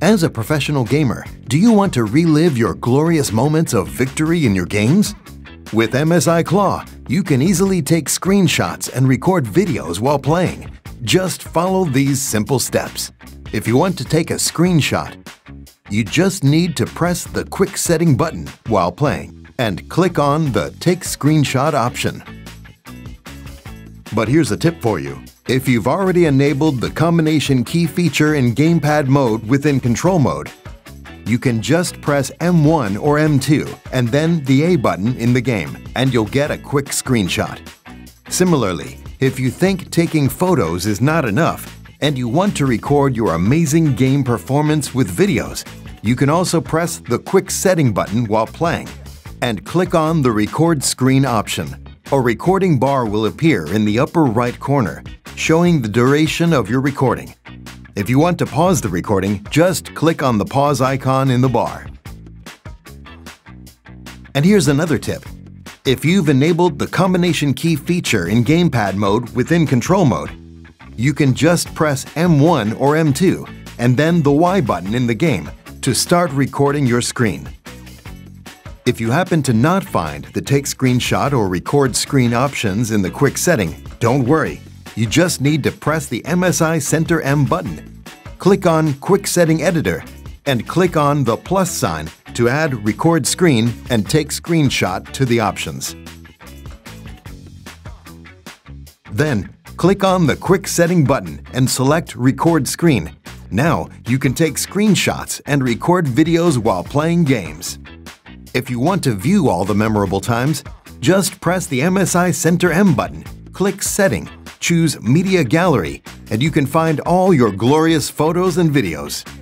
As a professional gamer, do you want to relive your glorious moments of victory in your games? With MSI Claw, you can easily take screenshots and record videos while playing. Just follow these simple steps. If you want to take a screenshot, you just need to press the Quick Setting button while playing and click on the Take Screenshot option. But here's a tip for you. If you've already enabled the combination key feature in gamepad mode within control mode, you can just press M1 or M2 and then the A button in the game, and you'll get a quick screenshot. Similarly, if you think taking photos is not enough and you want to record your amazing game performance with videos, you can also press the Quick Setting button while playing and click on the Record Screen option. A recording bar will appear in the upper right corner, showing the duration of your recording. If you want to pause the recording, just click on the pause icon in the bar. And here's another tip. If you've enabled the combination key feature in gamepad mode within control mode, you can just press M1 or M2 and then the Y button in the game to start recording your screen. If you happen to not find the Take Screenshot or Record Screen options in the Quick Setting, don't worry. You just need to press the MSI Center M button, click on Quick Setting Editor, and click on the plus sign to add Record Screen and Take Screenshot to the options. Then, click on the Quick Setting button and select Record Screen. Now, you can take screenshots and record videos while playing games. If you want to view all the memorable times, just press the MSI Center M button, click Setting, choose Media Gallery, and you can find all your glorious photos and videos.